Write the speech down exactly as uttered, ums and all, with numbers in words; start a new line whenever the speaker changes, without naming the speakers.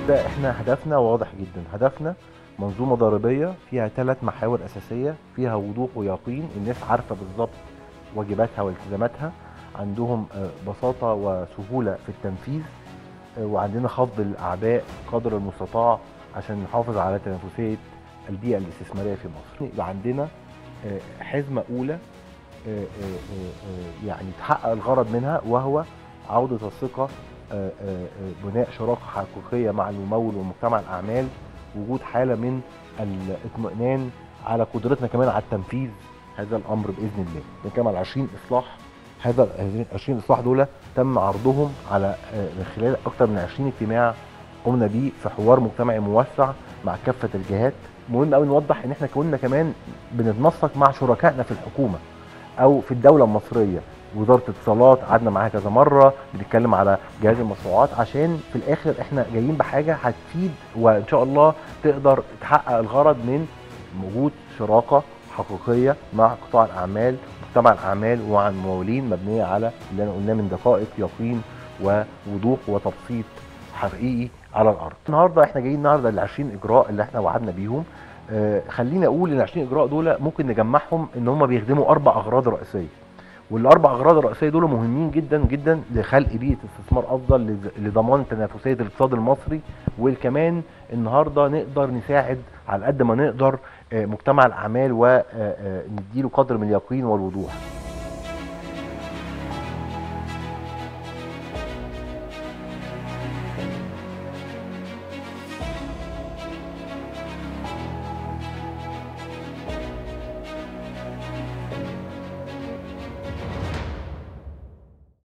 ده احنا هدفنا واضح جدا. هدفنا منظومه ضريبيه فيها ثلاث محاور اساسيه، فيها وضوح ويقين، الناس عارفه بالظبط واجباتها والتزاماتها، عندهم بساطه وسهوله في التنفيذ، وعندنا خفض الاعباء قدر المستطاع عشان نحافظ على تنافسيه البيئه الاستثماريه في مصر. يبقى عندنا حزمه اولى يعني تحقق الغرض منها، وهو عوده الثقه، بناء شراكه حقيقيه مع الممول ومجتمع الاعمال، وجود حاله من الاطمئنان على قدرتنا كمان على التنفيذ هذا الامر باذن الله. بنتكلم على عشرين اصلاح، هذا عشرين اصلاح دول تم عرضهم على من خلال اكثر من عشرين اجتماع قمنا بيه في حوار مجتمعي موسع مع كافه الجهات. مهم قوي نوضح ان احنا كنا كمان بنتنسق مع شركائنا في الحكومه او في الدوله المصريه، وزاره الاتصالات قعدنا معاها كذا مره بنتكلم على جهاز المشروعات، عشان في الاخر احنا جايين بحاجه هتفيد وان شاء الله تقدر تحقق الغرض من وجود شراكه حقيقيه مع قطاع الاعمال، مجتمع الاعمال ومع الممولين، مبنيه على اللي انا قلناه من دقائق يقين ووضوح وتبسيط حقيقي على الارض. النهارده احنا جايين النهارده ال عشرين اجراء اللي احنا وعدنا بيهم. آه خليني اقول ال عشرين اجراء دول ممكن نجمعهم ان هم بيخدموا اربع اغراض رئيسيه، والاربع اغراض الرئيسيه دول مهمين جدا جدا لخلق بيئه استثمار افضل، لضمان تنافسيه الاقتصاد المصري، وكمان النهارده نقدر نساعد على قد ما نقدر مجتمع الاعمال ونديله قدر من اليقين والوضوح.